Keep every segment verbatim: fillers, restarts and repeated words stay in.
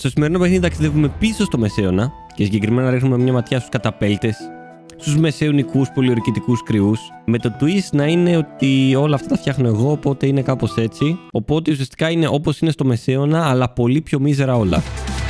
Στο σημερινό παιχνίδι ταξιδεύουμε πίσω στο Μεσαίωνα και συγκεκριμένα ρίχνουμε μια ματιά στους καταπέλτες, στους μεσαιωνικούς πολιορκητικούς κρυούς. Με το twist να είναι ότι όλα αυτά τα φτιάχνω εγώ, οπότε είναι κάπως έτσι. Οπότε ουσιαστικά είναι όπως είναι στο Μεσαίωνα, αλλά πολύ πιο μίζερα όλα.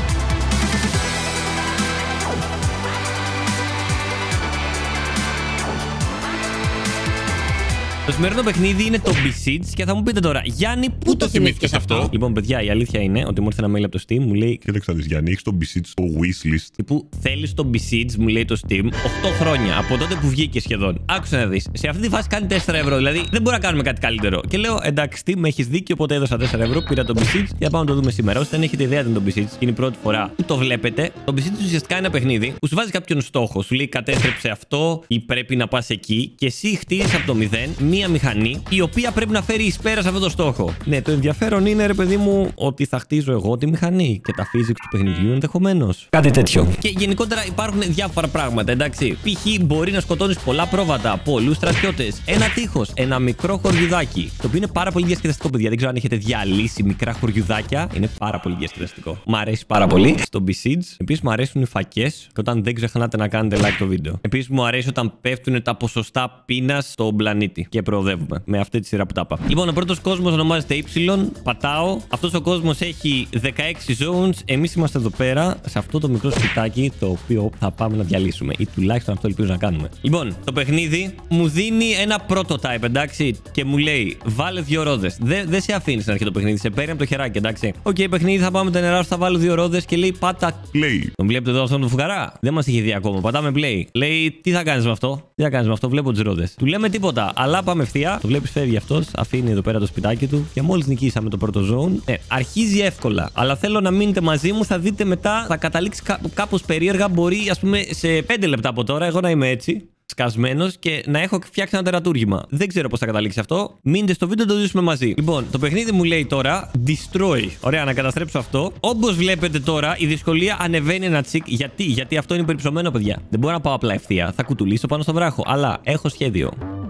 Το σημερινό παιχνίδι είναι το Besiege και θα μου πείτε τώρα, Γιάννη, πού, πού το θυμήθηκες αυτό? αυτό? Λοιπόν, παιδιά, η αλήθεια είναι ότι μου ήρθε ένα mail από το Steam, μου λέει. Κοίταξε να δεις, Γιάννη, έχεις το Besiege στο wishlist. Και που θέλεις το Besiege, μου λέει το Steam, οκτώ χρόνια από τότε που βγήκε σχεδόν. Άκουσα να δεις. Σε αυτή τη φάση κάνει τέσσερα ευρώ, δηλαδή δεν μπορούμε να κάνουμε κάτι καλύτερο. Και λέω, εντάξει, Steam, έχεις δίκιο, οπότε έδωσα τέσσερα ευρώ, πήρα το Besiege και θα πάμε να το δούμε σήμερα. Όσοι δεν έχετε ιδέα τι είναι το Besiege, είναι η πρώτη φορά που το βλέπετε. Το Besiege ουσιαστικά είναι ένα παιχνίδι που σου βάζει κάποιον στόχο. Σου λέει κατέστρεψε αυτό ή πρέπει να πας εκεί και εσύ χτίζεις από το μηδέν μία μηχανή η οποία πρέπει να φέρει εις πέρα σε αυτό το στόχο. Ναι, το ενδιαφέρον είναι, ρε παιδί μου, ότι θα χτίζω εγώ τη μηχανή και τα physics του παιχνιδιού ενδεχομένως. Κάτι τέτοιο. Και γενικότερα υπάρχουν διάφορα πράγματα, εντάξει. Π.χ. μπορεί να σκοτώνεις πολλά πρόβατα, πολλούς στρατιώτες, ένα τείχος, ένα μικρό χωριουδάκι. Το οποίο είναι πάρα πολύ διασκεδαστικό, παιδιά. Δεν ξέρω αν έχετε διαλύσει μικρά χωριουδάκια. Είναι πάρα πολύ διασκεδαστικό. Μ' αρέσει πάρα πολύ στο Besiege. Επίσης, μου αρέσουν οι φακές και όταν δεν ξεχνάτε να κάνετε like το βίντεο. Επίσης, μου αρέσει όταν πέφτουν τα ποσοστά πείνας στον πλανήτη και προοδεύουμε. Με αυτή τη σειρά που τα είπα. Λοιπόν, ο πρώτος κόσμος ονομάζεται Y. Πατάω. Αυτός ο κόσμος έχει δεκαέξι zones. Εμείς είμαστε εδώ πέρα, σε αυτό το μικρό σπιτάκι, το οποίο θα πάμε να διαλύσουμε. Ή τουλάχιστον αυτό ελπίζω να κάνουμε. Λοιπόν, το παιχνίδι μου δίνει ένα prototype, εντάξει. Και μου λέει, βάλε δύο ρόδες. Δεν δε σε αφήνει να αρχίσει το παιχνίδι. Σε παίρνει από το χεράκι, εντάξει. Οκ, okay, παιχνίδι, θα πάμε τα νερά σου, θα βάλω δύο ρόδες και λέει, πάτα. Play. Τον βλέπετε εδώ αυτόν τον φουγαρά. Δεν μας είχε δει ακόμα. Πατάμε play. Λέει, τι θα κάνεις με αυτό? Τι θα κάνεις με αυτό? Βλέπω τις ρόδες. Του λέμε τίποτα, αλλά πάμε ευθεία. Το βλέπεις, φεύγει αυτός, αφήνει εδώ πέρα το σπιτάκι του και μόλις νικήσαμε το πρώτο zone, ε, αρχίζει εύκολα. Αλλά θέλω να μείνετε μαζί μου, θα δείτε μετά, θα καταλήξει κά κάπως περίεργα. Μπορεί, ας πούμε, σε πέντε λεπτά από τώρα, εγώ να είμαι έτσι, σκασμένος και να έχω φτιάξει ένα τερατούργημα. Δεν ξέρω πώς θα καταλήξει αυτό. Μείνετε στο βίντεο, το ζήσουμε μαζί. Λοιπόν, το παιχνίδι μου λέει τώρα Destroy. Ωραία, να καταστρέψω αυτό. Όπως βλέπετε τώρα, η δυσκολία ανεβαίνει ένα τσικ. Γιατί? Γιατί αυτό είναι περιψωμένο, παιδιά. Δεν μπορώ να πάω απλά ευθεία. Θα κουτουλήσω πάνω στο βράχο. Αλλά έχω σχέδιο.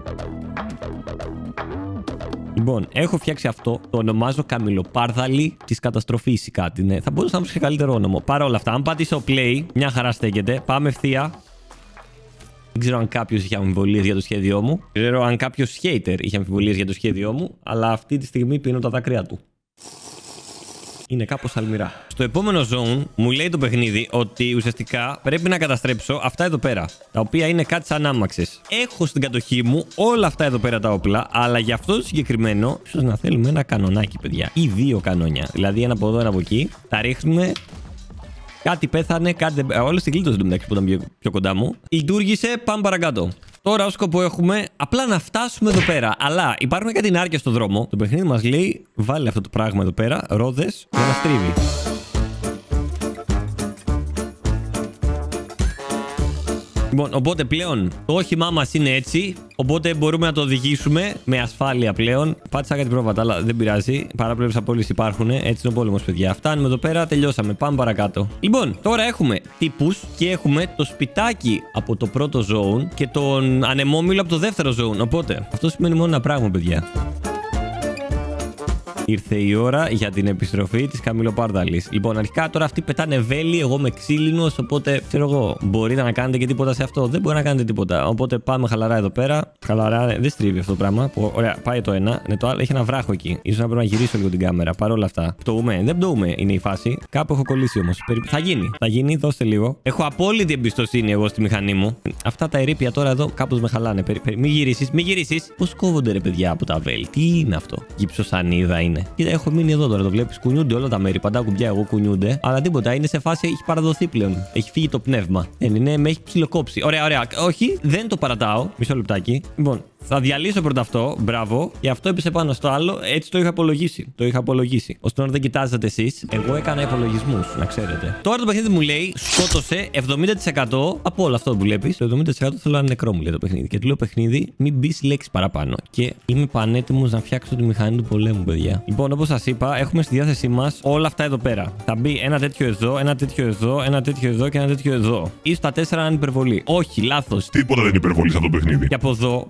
Λοιπόν, έχω φτιάξει αυτό. Το ονομάζω Καμιλοπάρδαλη της καταστροφής ή κάτι. Ναι, θα μπορούσα να μου είχε καλύτερο όνομα. Παρ' όλα αυτά, αν πατήσω play, μια χαρά στέκεται. Πάμε ευθεία. Δεν ξέρω αν κάποιος είχε αμφιβολίες για το σχέδιό μου. Δεν ξέρω αν κάποιος hater είχε αμφιβολίες για το σχέδιό μου. Αλλά αυτή τη στιγμή πίνω τα δάκρυά του. Είναι κάπως αλμυρά. Στο επόμενο zone μου λέει το παιχνίδι ότι ουσιαστικά πρέπει να καταστρέψω αυτά εδώ πέρα. Τα οποία είναι κάτι σαν άμαξες. Έχω στην κατοχή μου όλα αυτά εδώ πέρα τα όπλα. Αλλά για αυτό το συγκεκριμένο, ίσως να θέλουμε ένα κανονάκι, παιδιά. Ή δύο κανόνια. Δηλαδή ένα από εδώ, ένα από εκεί. Τα ρίχνουμε. Κάτι πέθανε, κάτι. Όλο στην κλείτωση του μεταξύ που ήταν πιο, πιο κοντά μου. Λειτουργήσε, πάμε παρακάτω. Τώρα, ως σκοπό έχουμε απλά να φτάσουμε εδώ πέρα. Αλλά υπάρχουν κάτι νάρκια στο δρόμο. Το παιχνίδι μας λέει, βάλε αυτό το πράγμα εδώ πέρα, ρόδες, για να στρίβει. Λοιπόν, οπότε πλέον το όχημά μας είναι έτσι. Οπότε μπορούμε να το οδηγήσουμε με ασφάλεια πλέον. Πάτησα κάτι πρόβατα, αλλά δεν πειράζει. Παράπλευρες απώλειες υπάρχουν. Έτσι είναι ο πόλεμος, παιδιά. Φτάνουμε εδώ πέρα, τελειώσαμε. Πάμε παρακάτω. Λοιπόν, τώρα έχουμε τύπους και έχουμε το σπιτάκι από το πρώτο zone και τον ανεμόμυλο από το δεύτερο zone. Οπότε, αυτό σημαίνει μόνο ένα πράγμα, παιδιά. Ήρθε η ώρα για την επιστροφή της Καμιλοπάρδαλης. Λοιπόν, αρχικά τώρα αυτοί πετάνε βέλη, εγώ είμαι ξύλινος, οπότε ξέρω εγώ, μπορείτε να κάνετε και τίποτα σε αυτό? Δεν μπορεί να κάνετε τίποτα. Οπότε πάμε χαλαρά εδώ πέρα. Χαλαρά, δεν στρίβει αυτό το πράγμα. Ωραία, πάει το ένα. Ναι, το άλλο έχει ένα βράχο εκεί. Ίσως να πρέπει να γυρίσω λίγο την κάμερα. Παρ' όλα αυτά. Πτωούμε, δεν πτωούμε είναι η φάση. Κάπου έχω κολλήσει όμως. Θα γίνει. Θα γίνει, δώστε λίγο. Έχω απόλυτη εμπιστοσύνη εγώ στη μηχανή μου. Αυτά τα ερείπια τώρα εδώ κάπως με χαλάνε. Περι, περι, μη γυρίσεις, μη γυρίσεις. Πώς κόβονται ρε παιδιά από τα βέλη? Τι είναι αυτό? Γυψοσανίδα είναι. Κοίτα, έχω μείνει εδώ τώρα, το βλέπεις. Κουνιούνται όλα τα μέρη. Παντά κουμπιά, εγώ κουνιούνται. Αλλά τίποτα, είναι σε φάση, έχει παραδοθεί πλέον. Έχει φύγει το πνεύμα. Δεν είναι, με έχει ψιλοκόψει. Ωραία, ωραία. Όχι, δεν το παρατάω. Μισό λεπτάκι. Λοιπόν, θα διαλύσω πρώτα αυτό. Μπράβο. Και αυτό έπεσε πάνω στο άλλο. Έτσι το είχα απολογίσει. Το είχα απολογίσει. Ώστε να δεν κοιτάζετε εσείς. Εγώ έκανα υπολογισμούς, να ξέρετε. Τώρα το παιχνίδι μου λέει σκότωσε εβδομήντα τοις εκατό από όλο αυτό που βλέπεις. Το εβδομήντα τοις εκατό θέλω να είναι νεκρό, μου λέει το παιχνίδι. Και του λέω παιχνίδι, μην μπει λέξη παραπάνω. Και είμαι πανέτοιμος να φτιάξω τη μηχανή του πολέμου, παιδιά. Λοιπόν, όπως σας είπα, έχουμε στη διάθεσή μας όλα αυτά εδώ πέρα. Θα μπει ένα τέτοιο εδώ, ένα τέτοιο εδώ, ένα τέτοιο εδώ και ένα τέτοιο εδώ. Ίσως τα τέσσερα είναι υπερβολή. Όχι, λάθος. Τίποτα δεν είναι υπερβολή σε αυτό το παιχνίδι. Και από εδώ μπορώ να βάλω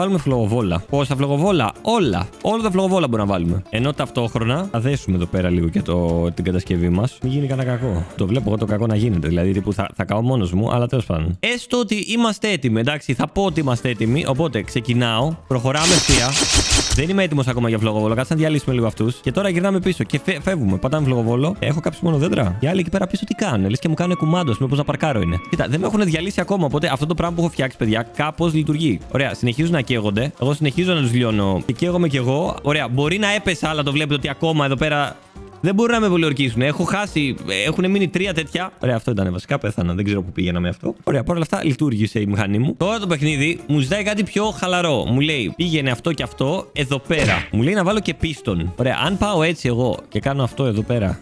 βάλουμε φλογοβόλα. Πόσα φλογοβόλα? Όλα. Όλα τα φλογοβόλα μπορούμε να βάλουμε. Ενώ ταυτόχρονα θα δέσουμε εδώ πέρα λίγο και το, την κατασκευή μας. Μην γίνει κανένα κακό. Το βλέπω εγώ το κακό να γίνεται. Δηλαδή τύπου θα, θα κάω μόνος μου, αλλά τέλος πάντων. Έστω ότι είμαστε έτοιμοι, εντάξει. Θα πω ότι είμαστε έτοιμοι. Οπότε ξεκινάω. Προχωράμε ευθεία. Δεν είμαι έτοιμος ακόμα για φλογοβόλο. Κάτσε να διαλύσουμε λίγο αυτούς. Και τώρα γυρνάμε πίσω και φε, φεύγουμε. Πατάμε φλογοβόλο. Έχω κάψει μόνο δέντρα. Οι άλλοι εκεί πέρα πίσω τι κάνουν? Λες και μου κάνουν κουμάντο. Μήπως να παρκάρω είναι. Κοίτα, δεν με έχουν διαλύσει ακόμα. Οπότε αυτό το πράγμα που έχω φτιάξει, παιδιά, κάπως λειτουργεί. Ωραία, συνεχίζουν να καίγονται. Εγώ συνεχίζω να τους λιώνω. Και καίγομαι κι εγώ. Ωραία, μπορεί να έπεσα, αλλά το βλέπετε ότι ακόμα εδώ πέρα. Δεν μπορούν να με βολιορκήσουν. Έχω χάσει. Έχουν μείνει τρία τέτοια. Ωραία, αυτό ήταν βασικά. Πέθανα. Δεν ξέρω πού πήγαινα με αυτό. Ωραία, παρ' όλα αυτά λειτουργήσε η μηχανή μου. Τώρα το παιχνίδι μου ζητάει κάτι πιο χαλαρό. Μου λέει πήγαινε αυτό και αυτό εδώ πέρα. Μου λέει να βάλω και πίστον. Ωραία, αν πάω έτσι εγώ και κάνω αυτό εδώ πέρα.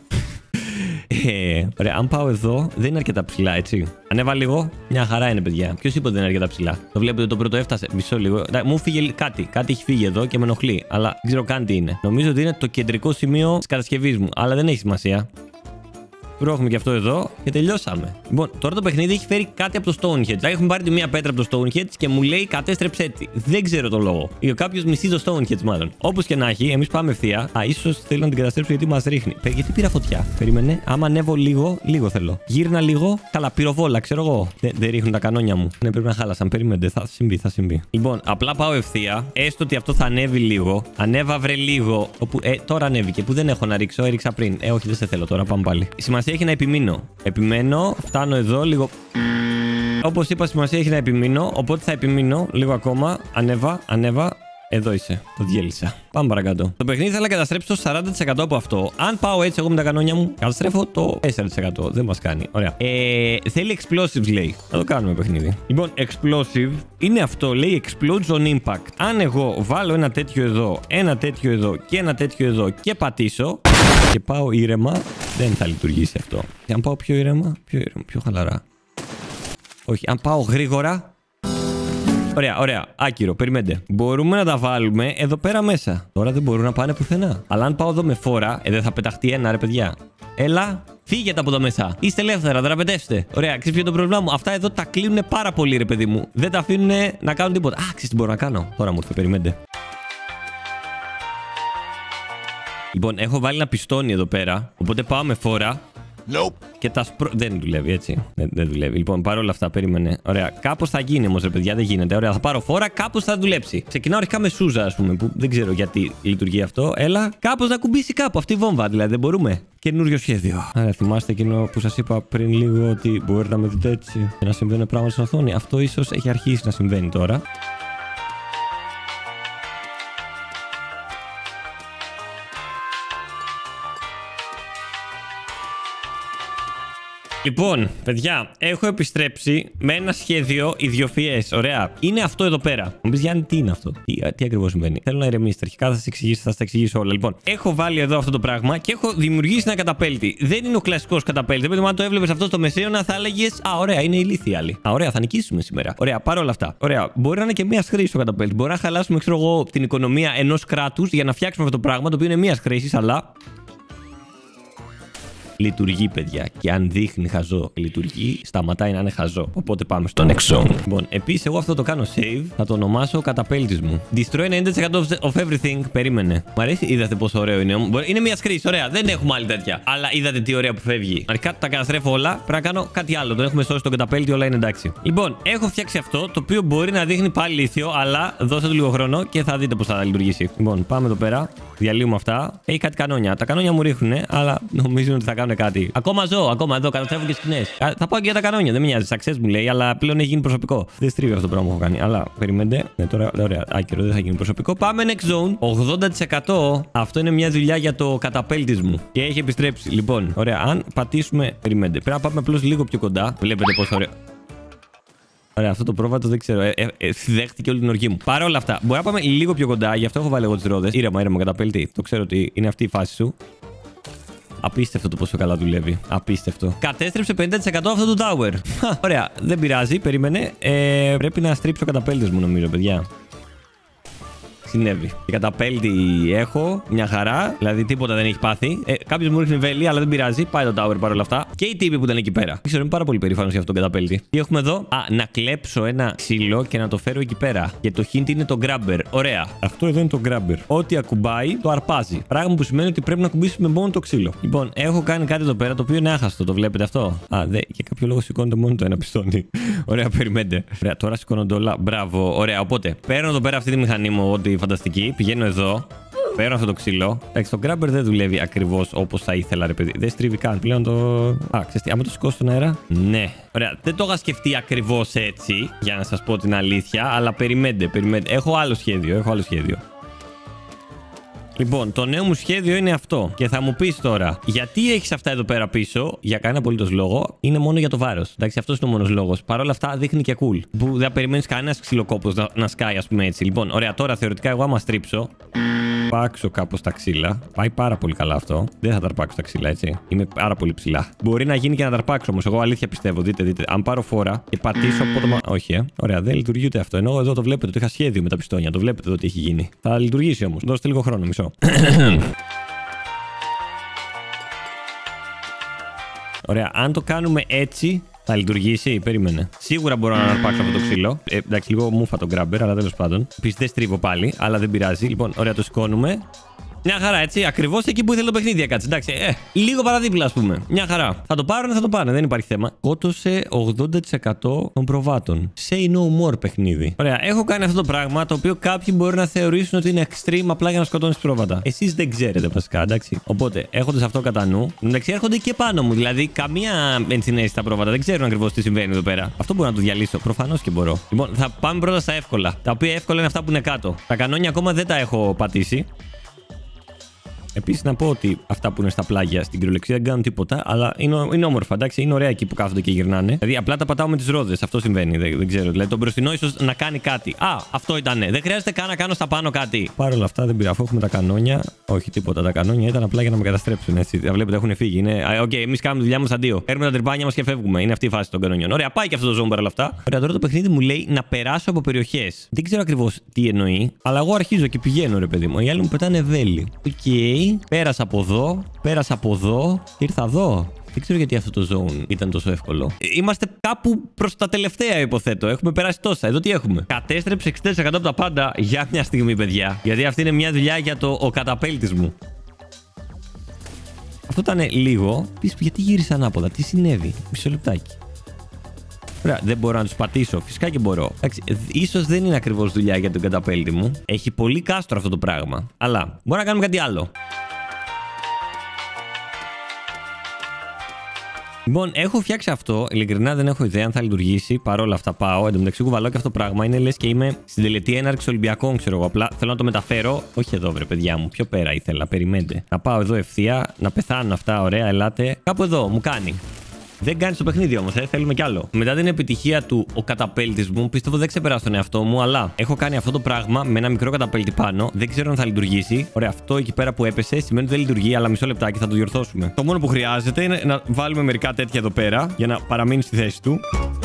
Ε, ωραία, αν πάω εδώ, δεν είναι αρκετά ψηλά, έτσι. Ανέβα λίγο, μια χαρά είναι, παιδιά. Ποιος είπε ότι δεν είναι αρκετά ψηλά? Το βλέπετε, το πρώτο έφτασε. Μισό λίγο. Μου φύγε κάτι. Κάτι έχει φύγει εδώ και με ενοχλεί. Αλλά δεν ξέρω καν τι είναι. Νομίζω ότι είναι το κεντρικό σημείο της κατασκευής μου. Αλλά δεν έχει σημασία. Πρόχουμε και αυτό εδώ και τελειώσαμε. Λοιπόν, τώρα το παιχνίδι έχει φέρει κάτι από το Stonehenge. Έχουμε πάρει τη μία πέτρα από το Stonehenge και μου λέει κατέστρεψε τη. Δεν ξέρω το λόγο. Ή κάποιο μισεί το Stonehenge, μάλλον. Όπως και να έχει, εμείς πάμε ευθεία. Α, ίσως θέλω να την καταστρέψω γιατί μας ρίχνει. Γιατί πήρα φωτιά? Περίμενε. Άμα ανέβω λίγο, λίγο θέλω. Γύρνα λίγο. Καλά, πυροβόλα, ξέρω εγώ. Δεν, δεν ρίχνουν τα κανόνια μου. Ναι, πρέπει να χάλασαν. Περιμένετε. Θα συμβεί, θα συμβεί. Λοιπόν, απλά πάω ευθεία. Έστω ότι αυτό θα ανέβει λίγο. Ανέβαβρε λίγο. Όπου, ε, τώρα ανέβηκε. Που δεν έχω να ρίξω. Έριξα πριν. Ε, όχι, δεν σε θέλω τώρα. Πάμε πάλι. Σημασία έχει να επιμείνω. Επιμένω, φτάνω εδώ λίγο. Όπως είπα, σημασία έχει να επιμείνω. Οπότε θα επιμείνω λίγο ακόμα. Ανέβα, ανέβα. Εδώ είσαι. Το διέλυσα. Πάμε παρακάτω. Το παιχνίδι θέλω να καταστρέψω το σαράντα τοις εκατό από αυτό. Αν πάω έτσι εγώ με τα κανόνια μου, καταστρέφω το τέσσερα τοις εκατό. Δεν μας κάνει. Ωραία. Ε, θέλει explosives, λέει. Θα το κάνουμε παιχνίδι. Λοιπόν, explosive είναι αυτό. Λέει explodes on impact. Αν εγώ βάλω ένα τέτοιο εδώ, ένα τέτοιο εδώ και ένα τέτοιο εδώ και πατήσω. Και πάω ήρεμα, δεν θα λειτουργήσει αυτό. Και αν πάω πιο ήρεμα, πιο ήρεμα, πιο χαλαρά. Όχι, αν πάω γρήγορα. Ωραία, ωραία, άκυρο, περιμένετε. Μπορούμε να τα βάλουμε εδώ πέρα μέσα. Τώρα δεν μπορούν να πάνε πουθενά. Αλλά αν πάω εδώ με φόρα, ε, δεν θα πεταχτεί ένα, ρε παιδιά. Έλα, φύγετε από εδώ μέσα. Είστε ελεύθερα, δραπετεύστε. Ωραία, ξέρεις ποιο είναι το πρόβλημά μου? Αυτά εδώ τα κλείνουν πάρα πολύ, ρε παιδί μου. Δεν τα αφήνουν να κάνουν τίποτα. Α, ξέρεις τι μπορώ να κάνω? Τώρα μου ήρθε, περιμένετε. Λοιπόν, έχω βάλει ένα πιστόνι εδώ πέρα. Οπότε πάω με φόρα. Nope. Και τα σπρο... Δεν δουλεύει, έτσι. Δεν, δεν δουλεύει. Λοιπόν, παρόλα αυτά, περίμενε. Ωραία. Κάπως θα γίνει όμως, ρε παιδιά, δεν γίνεται. Ωραία, θα πάρω φόρα, κάπως θα δουλέψει. Ξεκινάω αρχικά με σούζα, ας πούμε, που δεν ξέρω γιατί λειτουργεί αυτό. Έλα, κάπως να κουμπίσει κάπου αυτή η βόμβα, δηλαδή δεν μπορούμε. Καινούριο σχέδιο. Άρα, θυμάστε εκείνο που σας είπα πριν λίγο ότι μπορείτε να με δείτε έτσι και να συμβαίνουν πράγματα στην οθόνη? Αυτό ίσως έχει αρχίσει να συμβαίνει τώρα. Λοιπόν, παιδιά, έχω επιστρέψει με ένα σχέδιο ιδιοφυές. Ωραία. Είναι αυτό εδώ πέρα. Μου πεις, Γιάννη, τι είναι αυτό? Τι, τι ακριβώς συμβαίνει? Θέλω να ηρεμήσετε. Αρχικά θα σας εξηγήσω, θα σας τα εξηγήσω όλα. Λοιπόν, έχω βάλει εδώ αυτό το πράγμα και έχω δημιουργήσει ένα καταπέλτη. Δεν είναι ο κλασικός καταπέλτη. Δεν, αν το έβλεπες αυτό στο μεσαίωνα, θα έλεγες α, ωραία, είναι ηλίθιοι άλλοι. Α, ωραία, θα νικήσουμε σήμερα. Ωραία, παρόλα αυτά. Ωραία, μπορεί να είναι και μία χρήση το καταπέλτη. Μπορεί να χαλάσουμε, ξέρω εγώ, την οικονομία ενός κράτους για να φτιάξουμε αυτό το πράγμα, το οποίο είναι μία χρήση, αλλά. Λειτουργεί, παιδιά. Και αν δείχνει χαζό λειτουργεί, σταματάει να είναι χαζό. Οπότε πάμε στο next zone. Λοιπόν, επίσης, εγώ αυτό το κάνω save. Θα το ονομάσω καταπέλτης μου. Destroy ενενήντα τοις εκατό of everything. Περίμενε. Μ' αρέσει, είδατε πόσο ωραίο είναι. Είναι μια χρήση, ωραία. Δεν έχουμε άλλη τέτοια. Αλλά είδατε τι ωραία που φεύγει. Αρχικά τα καταστρέφω όλα. Πρέπει να κάνω κάτι άλλο. Τον έχουμε σώσει τον καταπέλτη, όλα είναι εντάξει. Λοιπόν, έχω φτιάξει αυτό το οποίο μπορεί να δείχνει πάλι λίθιο, αλλά δώστε του λίγο χρόνο και θα δείτε πώς θα λειτουργήσει. Λοιπόν, πάμε εδώ πέρα. Διαλύουμε αυτά. Έχει κάτι κανόνια. Τα κανόνια μου ρίχνουν, αλλά νομίζουν ότι θα κάνουν κάτι. Ακόμα ζω, ακόμα εδώ, καταστρέφω και σκηνές. Θα πάω και για τα κανόνια, δεν με νοιάζει. Success μου λέει, αλλά πλέον έχει γίνει προσωπικό. Δεν στρίβει αυτό το πράγμα που έχω κάνει. Αλλά περιμένετε. Ναι, τώρα, ωραία, άκυρο, δεν θα γίνει προσωπικό. Πάμε next zone. ογδόντα τοις εκατό. Αυτό είναι μια δουλειά για το καταπέλτη μου. Και έχει επιστρέψει. Λοιπόν, ωραία, αν πατήσουμε. Περιμένετε. Πρέπει να πάμε απλώ λίγο πιο κοντά. Βλέπετε πόσο ωραίο. Ωραία, αυτό το πρόβατο δεν ξέρω. Ε, ε, ε, δέχτηκε όλη την οργή μου. Παρ' όλα αυτά, μπορεί να πάμε λίγο πιο κοντά. Γι' αυτό έχω βάλει εγώ τις ρόδες. Ήρεμα, ήρεμα, καταπέλτη. Το ξέρω ότι είναι αυτή η φάση σου. Απίστευτο το πόσο καλά δουλεύει. Απίστευτο. Κατέστρεψε πενήντα τοις εκατό αυτό το tower. Ωραία, δεν πειράζει, περίμενε. Ε, πρέπει να στρίψω καταπέλτες μου, νομίζω, παιδιά. συνέβη. Και καταπέλτη έχω, μια χαρά, δηλαδή τίποτα δεν έχει πάθει. Ε, Κάποιο μου ρίχνει βέλη, αλλά δεν πειράζει. Πάει το tower παρόλα αυτά. Και οι τύποι που ήταν εκεί πέρα. Δεν ξέρω, είμαι πάρα πολύ περήφανο για αυτόν τον καταπέλτη. Τι έχουμε εδώ? Α, να κλέψω ένα ξύλο και να το φέρω εκεί πέρα. Και το hint είναι το grabber. Ωραία. Αυτό εδώ είναι το grabber. Ό,τι ακουμπάει, το αρπάζει. Πράγμα που σημαίνει ότι πρέπει να ακουμπήσουμε μόνο το ξύλο. Λοιπόν, έχω κάνει κάτι εδώ πέρα το οποίο είναι άχαστο. Το βλέπετε αυτό? Α, δε, για κάποιο λόγο σηκώνεται μόνο το ένα πιστόνι. Ωραία, περιμένετε. Ωραία, τώρα σηκώνονται όλα. Μπράβο. Ωραία, οπότε παίρνω εδώ πέρα αυτή τη μηχανή μου, ό,τι φανταστική. Πηγαίνω εδώ. Παίρνω αυτό το ξύλο. Εντάξει, το grabber δεν δουλεύει ακριβώς όπως θα ήθελα, ρε παιδί. Δεν στρίβει καν. Πλέον το. Α, ξέρετε, άμα το σηκώσω στον αέρα. Ναι. Ωραία. Δεν το είχα σκεφτεί ακριβώς έτσι, για να σας πω την αλήθεια. Αλλά περιμένετε, περιμένετε. Έχω άλλο σχέδιο. Έχω άλλο σχέδιο. Λοιπόν, το νέο μου σχέδιο είναι αυτό. Και θα μου πεις τώρα, γιατί έχεις αυτά εδώ πέρα πίσω? Για κανένα απολύτως λόγο. Είναι μόνο για το βάρος. Εντάξει, αυτός είναι ο μόνος λόγος. Παρ' όλα αυτά δείχνει και cool. Που δεν περιμένεις κανένας ξυλοκόπος να, να σκάει, ας πούμε έτσι. Λοιπόν, ωραία, τώρα θεωρητικά εγώ άμα στρίψω. Αρπάξω κάπως τα ξύλα. Πάει πάρα πολύ καλά αυτό. Δεν θα τα αρπάξω τα ξύλα, έτσι. Είμαι πάρα πολύ ψηλά. Μπορεί να γίνει και να τα αρπάξω όμως. Εγώ αλήθεια πιστεύω. Δείτε, δείτε. Αν πάρω φόρα και πατήσω απότομα. Όχι, ε. Ωραία, δεν λειτουργεί ούτε αυτό. Ενώ εδώ το βλέπετε. Το είχα σχέδιο με τα πιστόνια. Το βλέπετε εδώ τι έχει γίνει. Θα λειτουργήσει όμως. Δώστε λίγο χρόνο, μισό. Ωραία, αν το κάνουμε έτσι. Θα λειτουργήσει, περίμενε. Σίγουρα μπορώ να αρπάξω αυτό το ξύλο. Ε, εντάξει, λίγο μούφα το grabber, αλλά τέλος πάντων. Επίσης δεν στρίβω πάλι, αλλά δεν πειράζει. Λοιπόν, ωραία, το σηκώνουμε. Μια χαρά, έτσι. Ακριβώς εκεί που ήθελε το παιχνίδι, έκατσε. Εντάξει, ε, λίγο παραδίπλα, ας πούμε. Μια χαρά. Θα το πάρουν, θα το πάνε, δεν υπάρχει θέμα. Σκότωσε ογδόντα τοις εκατό των προβάτων. Say no more παιχνίδι. Ωραία, έχω κάνει αυτό το πράγμα το οποίο κάποιοι μπορεί να θεωρήσουν ότι είναι extreme απλά για να σκοτώνεις πρόβατα. Εσείς δεν ξέρετε βασικά, εντάξει. Οπότε, έχοντας αυτό κατά νου, εντάξει, έρχονται και πάνω μου. Δηλαδή, καμία ενσυναίσθηση στα πρόβατα. Δεν ξέρουν ακριβώς τι συμβαίνει εδώ πέρα. Αυτό μπορώ να το διαλύσω. Προφανώς και μπορώ. Λοιπόν, θα πάμε πρώτα στα εύκολα. Τα οποία εύκολα είναι αυτά που είναι κάτω. Τα κανόνια ακόμα δεν τα έχω πατήσει. Επίσης, να πω ότι αυτά που είναι στα πλάγια στην κυριολεξία δεν κάνουν τίποτα, αλλά είναι, είναι όμορφα, εντάξει. Είναι ωραία εκεί που κάθονται και γυρνάνε. Δηλαδή, απλά τα πατάω με τις ρόδες. Αυτό συμβαίνει. Δεν, δεν ξέρω. Δηλαδή, το μπροστινό ίσως να κάνει κάτι. Α, αυτό ήταν. Δεν χρειάζεται καν να κάνω στα πάνω κάτι. Παρ' όλα αυτά, δεν πειράζει. Αφού έχουμε τα κανόνια. Όχι τίποτα. Τα κανόνια ήταν απλά για να με καταστρέψουν. Έτσι. Τα βλέπετε, έχουν φύγει. Είναι. Οκ, okay, εμείς κάνουμε τη δουλειά μας αντίο. Παίρνουμε τα τρυπάνια μας και φεύγουμε. Είναι αυτή η φάση των κανόνιων. Ωραία, πάει και αυτό το zone παρ' όλα αυτά. Ωραία, τώρα το παιχνίδι μου λέει να περάσω από περιοχές. Δεν ξέρω ακριβώς τι εννοεί, αλλά εγώ αρχίζω και πηγαίνω, ρε παιδί μου. Οι άλλοι μου πετάνε βέλη. Οκ, okay, πέρασα από εδώ, πέρασα από εδώ και ήρθα εδώ. Δεν ξέρω γιατί αυτό το zone ήταν τόσο εύκολο. Είμαστε κάπου προς τα τελευταία, υποθέτω. Έχουμε περάσει τόσα. Εδώ τι έχουμε? Κατέστρεψε εξήντα τοις εκατό από τα πάντα για μια στιγμή, παιδιά. Γιατί αυτή είναι μια δουλειά για το ο καταπέλτης μου. Αυτό ήταν λίγο. Πεις, γιατί γύρισα ανάποδα, τι συνέβη? Μισό λεπτάκι. Ωραία, δεν μπορώ να τους πατήσω. Φυσικά και μπορώ. Εντάξει, ίσως δεν είναι ακριβώς δουλειά για τον καταπέλτη μου. Έχει πολύ κάστρο αυτό το πράγμα. Αλλά μπορώ να κάνουμε κάτι άλλο. Λοιπόν, έχω φτιάξει αυτό. Ειλικρινά δεν έχω ιδέα αν θα λειτουργήσει. Παρ' όλα αυτά πάω. Εν τω μεταξύ, κουβαλάω και αυτό το πράγμα. Είναι λες και είμαι στην τελετή έναρξη Ολυμπιακών, ξέρω εγώ. Απλά θέλω να το μεταφέρω. Όχι εδώ, βρε παιδιά μου. Πιο πέρα ήθελα. Περιμένετε. Να πάω εδώ ευθεία. Να πεθάνουν αυτά. Ωραία, ελάτε. Κάπου εδώ μου κάνει. Δεν κάνει το παιχνίδι όμως, ε. Θέλουμε κι άλλο. Μετά την επιτυχία του ο καταπέλτης μου, πιστεύω δεν ξεπεράσω τον εαυτό μου, αλλά έχω κάνει αυτό το πράγμα με ένα μικρό καταπέλτη πάνω. Δεν ξέρω αν θα λειτουργήσει. Ωραία, αυτό εκεί πέρα που έπεσε σημαίνει ότι δεν λειτουργεί, αλλά μισό λεπτάκι θα το διορθώσουμε. Το μόνο που χρειάζεται είναι να βάλουμε μερικά τέτοια εδώ πέρα για να παραμείνει στη θέση του.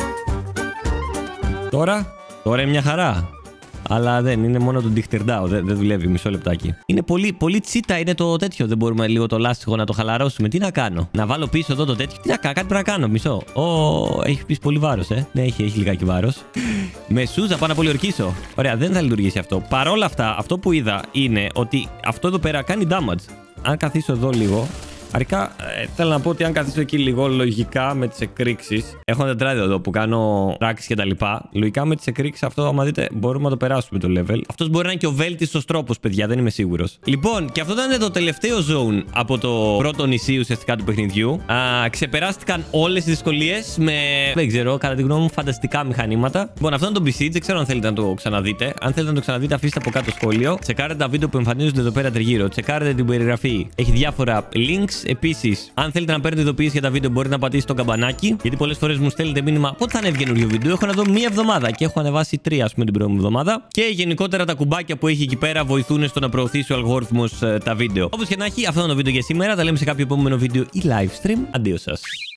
Τώρα, τώρα είναι μια χαρά. Αλλά δεν είναι μόνο το Dichterdau, δεν, δεν δουλεύει. Μισό λεπτάκι. Είναι πολύ, πολύ τσίτα, είναι το τέτοιο. Δεν μπορούμε λίγο το λάστιχο να το χαλαρώσουμε. Τι να κάνω? Να βάλω πίσω εδώ το τέτοιο. Τι να κάνω, κάτι πρέπει να κάνω. Μισό. Ω, έχει πει πολύ βάρος, ε. Ναι, έχει, έχει λιγάκι βάρος. Με σούζα, πάω να πολιορκήσω. Ωραία, δεν θα λειτουργήσει αυτό. Παρ' όλα αυτά, αυτό που είδα είναι ότι αυτό εδώ πέρα κάνει damage. Αν καθίσω εδώ λίγο. Αρχικά, ε, θέλω να πω ότι αν καθίσω εκεί λίγο λογικά με τις εκρήξεις. Έχω ένα τετράδιο εδώ που κάνω πράξεις και τα λοιπά. Λογικά με τις εκρήξεις αυτό, άμα δείτε, μπορούμε να το περάσουμε το level. Αυτός μπορεί να είναι και ο βέλτιστος τρόπος, παιδιά, δεν είμαι σίγουρος. Λοιπόν, και αυτό ήταν το τελευταίο zone από το πρώτο νησί ουσιαστικά του παιχνιδιού. Α, ξεπεράστηκαν όλες τις δυσκολίες με, δεν ξέρω, κατά τη γνώμη μου, φανταστικά μηχανήματα. Λοιπόν, αυτό είναι το Besiege, δεν ξέρω αν θέλετε να το ξαναδείτε. Αν θέλετε να το ξαναδείτε, αφήστε από κάτω σχόλιο. Τσεκάρετε τα βίντεο που εμφανίζονται εδώ πέρα τριγύρω. Τσεκάρετε την περιγραφή. Έχει διάφορα links. Επίσης, αν θέλετε να παίρνετε ειδοποιήσεις για τα βίντεο, μπορείτε να πατήσετε το καμπανάκι. Γιατί πολλές φορές μου στέλνετε μήνυμα πότε θα ανέβει καινούριο βίντεο. Έχω να δω μία εβδομάδα και έχω ανεβάσει τρία, ας πούμε, την προηγούμενη εβδομάδα. Και γενικότερα τα κουμπάκια που έχει εκεί πέρα βοηθούν στο να προωθήσει ο αλγόριθμος ε, τα βίντεο. Όπως και να έχει, αυτό είναι το βίντεο για σήμερα. Τα λέμε σε κάποιο επόμενο βίντεο ή live stream. Αντίο σας.